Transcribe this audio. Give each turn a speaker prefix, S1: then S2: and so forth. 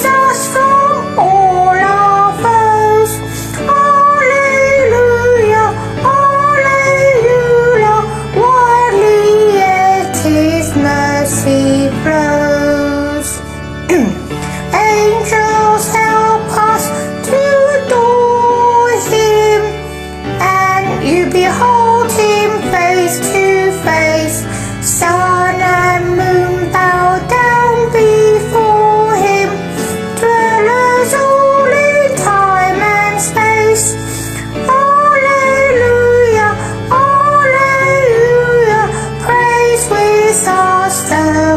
S1: us from all our foes. Alleluia, alleluia, widely yet his mercy flows. Angels help us to adore him, and you behold him face to face. Sun and moon bow down before him, dwellers all in time and space. Alleluia, alleluia, praise with us the